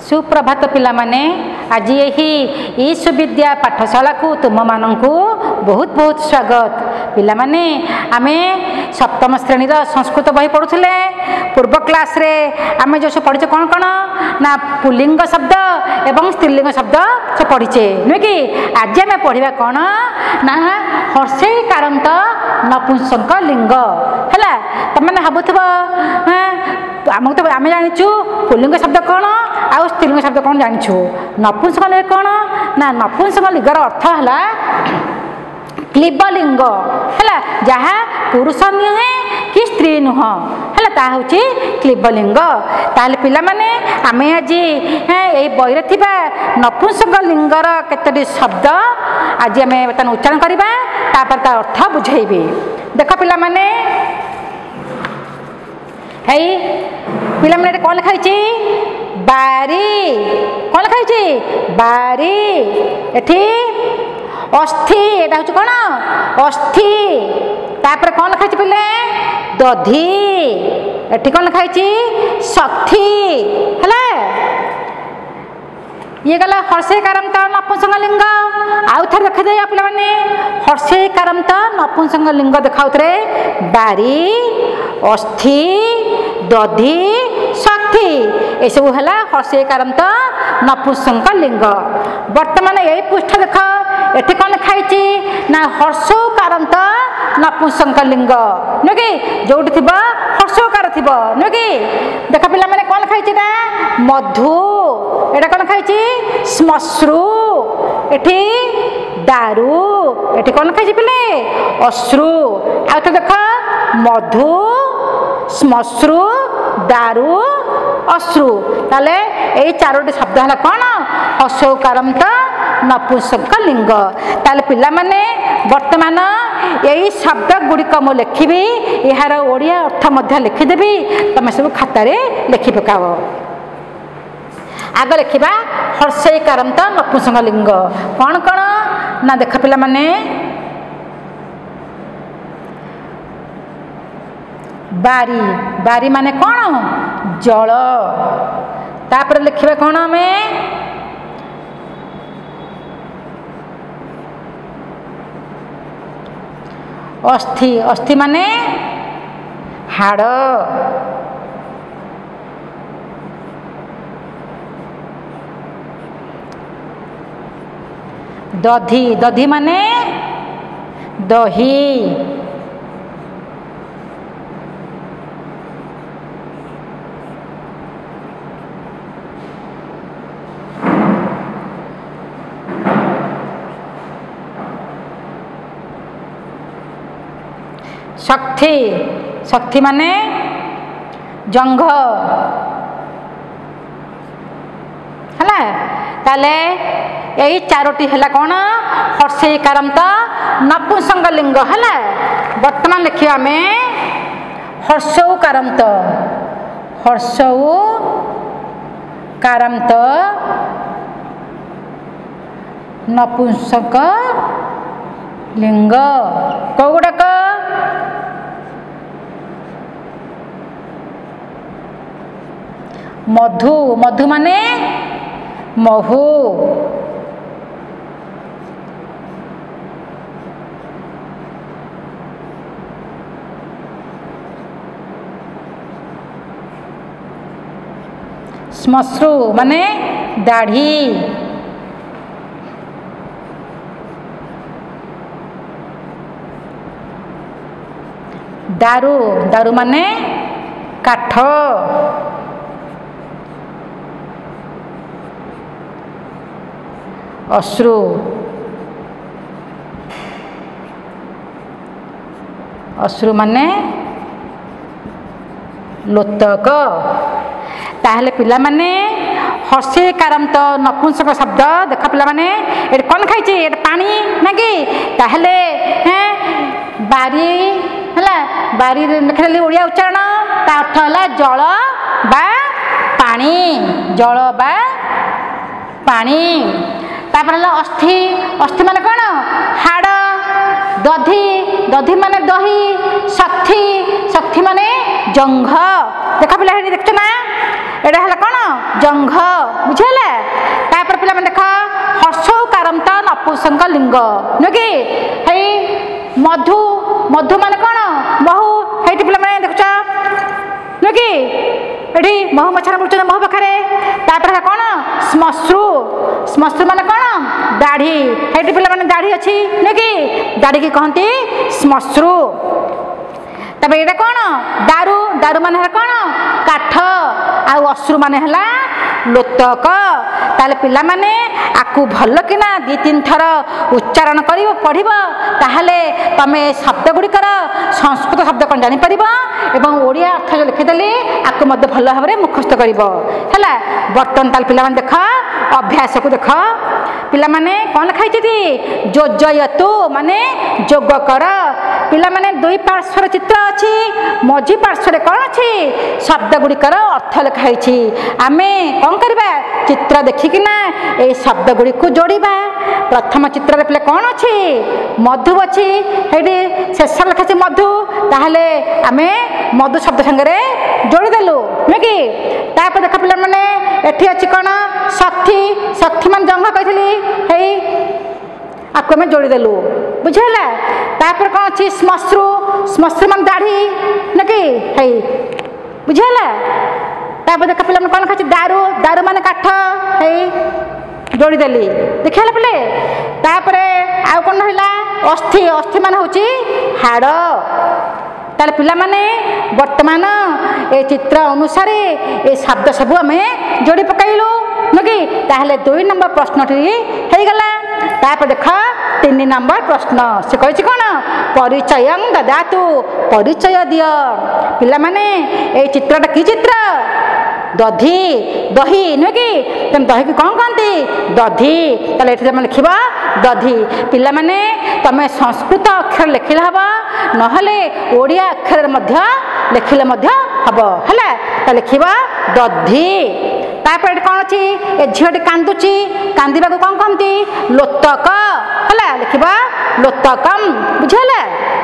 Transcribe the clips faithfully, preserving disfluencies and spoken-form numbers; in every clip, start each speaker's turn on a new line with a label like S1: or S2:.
S1: सुप्रभात पिला माने आज यही ईशुविद्या पाठशाला को तुम मानू बहुत बहुत स्वागत। पिला माने आमे सप्तम श्रेणी संस्कृत बही पढ़ुले पूर्व क्लास रे आमे जो पढ़ीचे कौन कौन ना पुल्लिंग शब्द एवं स्त्रीलिंग शब्द सब पढ़ीचे नुहे कि आज आम पढ़ा कौन ना हर्षे कारंत नपुंसक लिंग है तुमने भावुव आमको तो आम जाचु पुल्लिंग शब्द कौन आउ स्त्रीलिंग शब्द कौन जाचु नपुंसक लिंग कौन ना नपुंसक लिंगर अर्थ है क्लीबलिंग है जहाँ पुरुष नुहे कि स्त्री नुह है ता हूँ क्लीबलिंग। ताल पिला माने आम आज ये बईरे थिबा नपुंसक लिंगर केतोटी शब्द आज आम बर्तमान उच्चारण करवा तापर ता अर्थ बुझेबी। देख पिला माने है पिला माने कौन लिखाई बारी कौन लिखाई बारी एठी अस्थि एटा हूँ कौन अस्थि तापर कौन लिखाई पिले दधि एठी कौन लिखाई शक्ति है ये गला हर्षे कारंत नपुंसक लिंग आउ थे देखा जाए पे हर्षे कारंत नपुंसक लिंग देखा बारी अस्थि दधि शक्ति ये सब है हर्षे कारंत नपुंसक लिंग। बर्तमान यही पृष्ठ देख ये कौन लिखाई ना हर्षो कारंत नपुंसक लिंग नुह कि जो थी हर्षकार थी नुह कि देख पिला मैंने कौन लिखाई ना मधु एटा कौन लिखाई श्मश्रु एठी दारू एठी कौन लिखाई पिले अश्रु आ तो देख मधु श्मश्रु दारू अश्रु ताले यही चारोटी शब्द है कौन हर्षकारंत नपुंसक लिंग। ताले पिला माने वर्तमान यही शब्द गुड़िक मु लिखी यार ओडिया अर्थ मध्य लिखिदेवी तुम सब खाता लिखि पकाव। आग लिखा हर्षे कारंत नपुंसक लिंग कौन कौन ना देख पिला माने बारी बारी माने कौन जल तापर लिखा कौन आम अस्थि अस्थि माने हाड़ दधि दधि माने दही शक्ति शक्ति माने जंघ है ताले यही चारोटी है कौन हर्षे कारंत नपुंसक लिंग है। वर्तमान लिखिए आम हर्षौ कारंत हर्षौ कारंत नपुंसक लिंग कौ गुड़ाक मधु मधु माने महू श्मश्रु माने दाढ़ी दारू दारू माने काठ अश्रु अश्रु माने लोतक। ताहले पिला माने हर्षे कारंत नपुंसक शब्द देख पिला माने ये कौन खाई ये पानी ना कि ताहले हैं बारी है बारी लिखी ओडिया उच्चारण ता अर्थ है जल बा पानी जल बा पानी। तापर अस्थि अस्थि माने कौन हाड़ दधि दधि माने दही शक्ति शक्ति माने जंघ देख पिला हेडी देखछ ना एडा हला कोन जंघ बुझेला तापर पिला मन देख हर्षकारंत नपुंसक लिंग नकी हे मधु मधु माने कोन महु हेटी पिला माने देखछ नकी एडी महु मछरा बुचन महु बखरे तापर हला कोन श्मश्रु श्मश्रु माने कोन दाढ़ी हेटी पिला माने दाढ़ी अछि नकी दाढ़ी की कहंती श्मश्रु तब ये कौन दारू दारू मान कौन काठ आउ अश्रु मान है लोतक ताले पिला माने आकु भल किना दी तीन थर उच्चारण कर पढ़ ताहले तमे शब्द गुड़िकर संस्कृत शब्द कौन जापर एवं ओडिया अर्थ जो लिखिदेली आपको मत भल भाव में मुखस्त कर बर्तन ताल पिला देख अभ्यास को देख पिला माने कौन लिखाई जोजयतु माने जोग कर पिला माने दुई पार्श्वर चित्र अच्छी मझी पार्श्वर कौन अच्छी शब्द गुड़िकर अर्थ लिखाई आमे कौन करबा चित्र देखिकिना ए शब्द गुड़ी को जोड़िबा प्रथम चित्र पिला कौन अच्छी मधु अच्छी हेडी शेष लिखा मधु ताहले आमे मधु शब्द संगे जोड़ीदेलु नुह कि तापर देख पिला माने एठी अच्छी कौन शक्ति शक्ति मान जंग कही हे आपको आम जोड़ीदेलु बुझेला तापर कौन अच्छी श्मश्रु श्मश्रु मान दाढ़ी नकी है बुझेला तापर देख पिला कौन खाची दारू दारू मान काठ है जोड़ीदेली देखला पिले तापर आउ कौन रहा अस्थि अस्थि मान हूँ हाड़ ताले पिला माने वर्तमान ए चित्र अनुसार ए शब्द सब आम जोड़ी पकईलु नुकी ताहले दुई नंबर प्रश्नटी हो गला तापर देख तीन नंबर प्रश्न से कही कौन परिचय ददातु परिचय दिय पिला माने ए चित्रटा कि चित्र दधी दही नुह कि तुम दही की कौन कहती दधी ताले तुम लिख दधी पिला माने तमें संस्कृत अक्षर लिखिले हम नहले ओडिया अक्षर मध्य लिखिले मध्य हम है लिख दधी तापर कौन अच्छी ए झीटी कांदुची कांदा को कौन कहती लोतक है लिख लोतकम बुझेला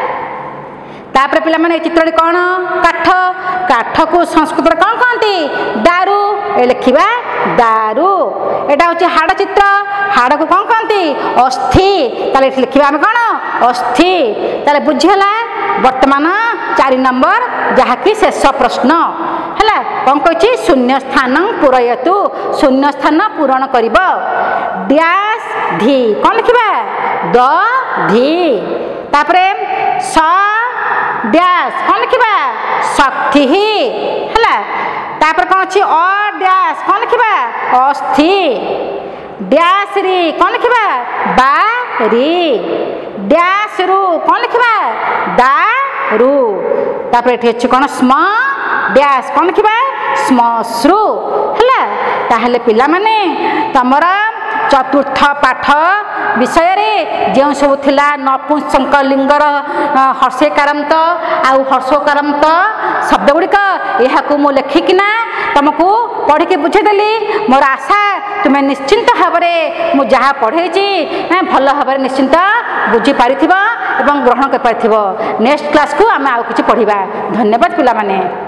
S1: तापर पिला माने चित्र कौन काठ काठ को संस्कृत कौन कहती दारू ए लिखा दारू एटा हूँ हाड़ चित्र हाड़ को कौन कहती अस्थि ताले लिखा आम कौन अस्थि ताले बुझेला वर्तमान चार नंबर जहाँकि शेष प्रश्न है कौन कही शून्य स्थान पूरयतु शून्य स्थान पूरण कर डैश धी कौन लिखा द धी तापर स डैश कौन लिखा शक्ति है तापर कौन अच्छी अ डैश कौन लिखा अस्थि डैश री कौन लिखा बारी डैश रु कौन लिखा दारू तापर ये अच्छी कौन स्म डैश कौन लिखा श्मश्रु है ताहले पिला माने तमरा चतुर्थ पाठ विषय रे जो सब थिला नपुंसक लिंगर हर्षेकारांत आउ हर्षोकारांत शब्द गुड़िक यह मु लिखिकिना तुमको पढ़ी के बुझेदेली मोर आशा तुम्हें निश्चिंत भाव में मुझे जहाँ पढ़े भल भाव में निश्चिंत बुझीपार ग्रहण कर नेक्स्ट क्लास को आम आउ कि पढ़ा। धन्यवाद पिला माने।